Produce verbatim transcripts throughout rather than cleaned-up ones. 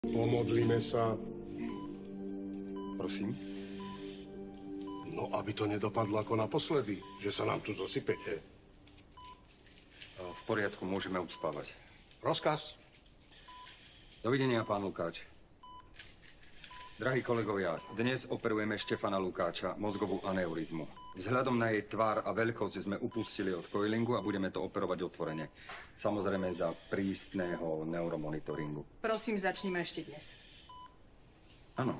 Pomodlíme sa. Prosím? No, aby to nedopadlo ako naposledy, že sa nám tu zosypete. V poriadku, môžeme uspávať. Rozkaz. Dovidenia, pán Lukáč. Drahí kolegovia, dnes operujeme Štefana Lukáča, mozgovú aneurizmu. Vzhľadom na jej tvár a veľkosť sme upustili od coilingu a budeme to operovať otvorene. Samozrejme za prísneho neuromonitoringu. Prosím, začnime ešte dnes. Áno.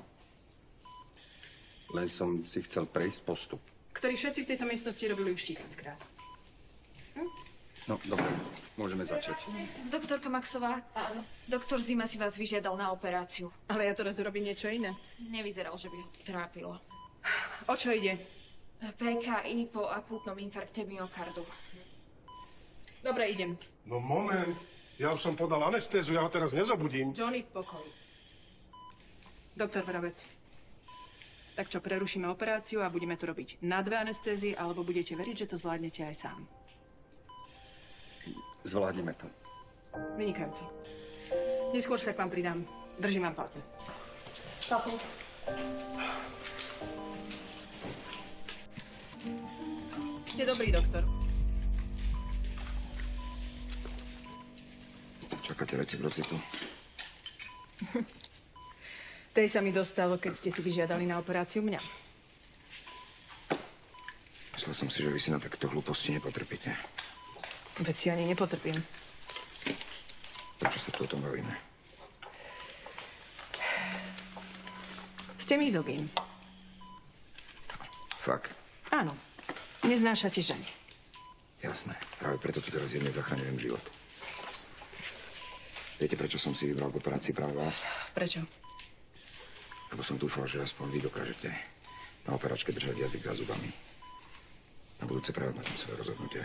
Len som si chcel prejsť postup. Ktorý všetci v tejto miestnosti robili už tisíckrát. Hm? No, dobre, môžeme začať. Doktorka Maxová, Áno. doktor Zima si vás vyžiadal na operáciu. Ale ja teraz urobím niečo iné. Nevyzeral, že by ho to trápilo. O čo ide? pé ká í po akútnom infarkte myokardu. Dobre, idem. No moment, ja už som podal anestézu, ja ho teraz nezobudím. Johnny, pokoj. Doktor Vrabec. Tak čo, prerušíme operáciu a budeme to robiť na dve anestézie, alebo budete veriť, že to zvládnete aj sám? Zvládneme to. Vynikajúco. Neskôr sa k vám pridám. Držím vám palce. Papu. Ste dobrý, doktor. Čakáte reciprocitu? Tej sa mi dostalo, keď ste si vyžiadali na operáciu mňa. Myslel som si, že vy si na takto hlúposti nepotrpíte. Veď si ani nepotrpím. Prečo sa tu o tom bavíme? Ste mizogín. Fakt? Áno. Neznášate ženy. Jasné. Práve preto tu teraz jednej zachraňujem život. Viete, prečo som si vybral k operácii práve vás? Prečo? Lebo som dúfal, že aspoň vy dokážete na operačke držať jazyk za zubami. Na budúce prehodnotím svoje rozhodnutie.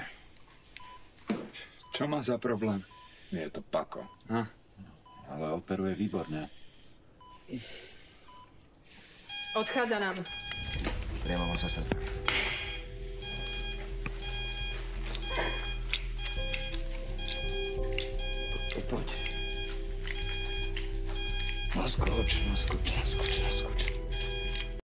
Čo má za problém? Je to pako. Ha? Ale operuje výborne. Odchádza nám. Priamo vám sa srdce. Poď, poď. No skoč, no skoč, no skoč, no skoč.